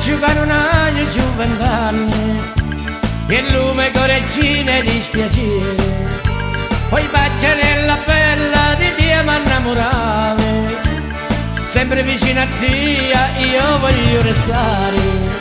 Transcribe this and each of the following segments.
giocare un anno giù 20 anni, e lume correggine di dispiacere, poi baccianella bella di te mi innamorare, sempre vicino a te io voglio restare.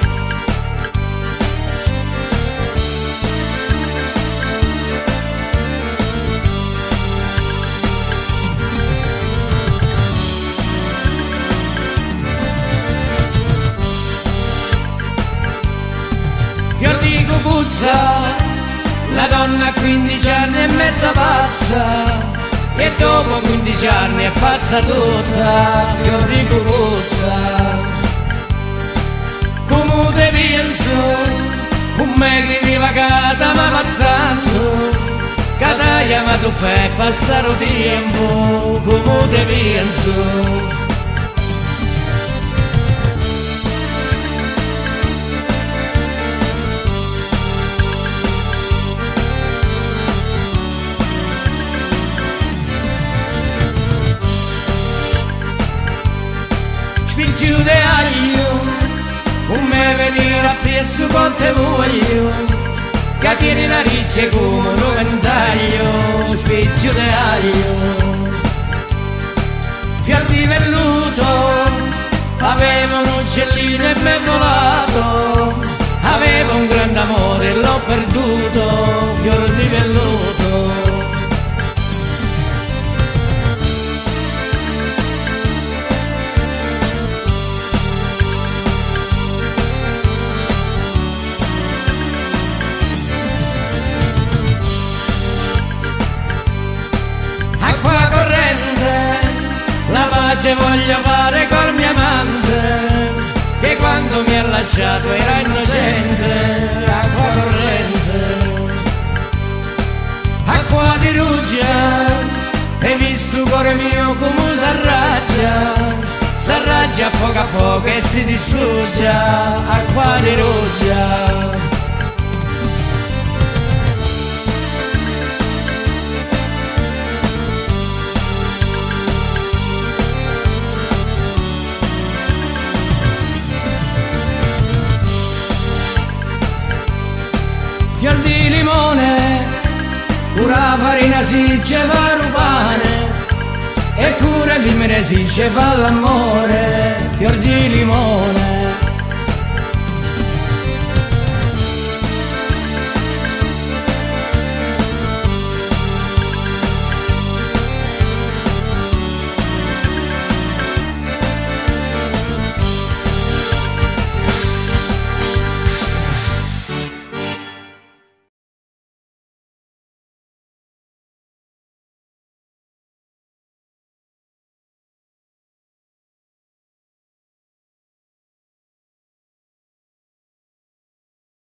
Fior di cucuzza, la donna a 15 anni è mezza pazza, e dopo 15 anni è pazza tutta. Fior di cucuzza, come te penso, un me che rivagata ma va tanto, che t'hai chiamato per passare il tempo, come te penso. Spicciu de aglio, un me venire appresso con te voglio, che tieni la riccia come un ventaglio. Spicciu de aglio, fior di velluto, avevo un uccellino e m'è volato, avevo un grande amore e l'ho perduto. Fior di velluto, la pace voglio fare col mio amante, che quando mi ha lasciato era innocente. Acqua corrente, acqua di ruggia, hai visto cuore mio come s'arraggia a poco e si distrugge. Acqua di ruggia, fior di limone, cura farina si ce fa un pane, e cura femmine si ce fa l'amore. Fior di limone,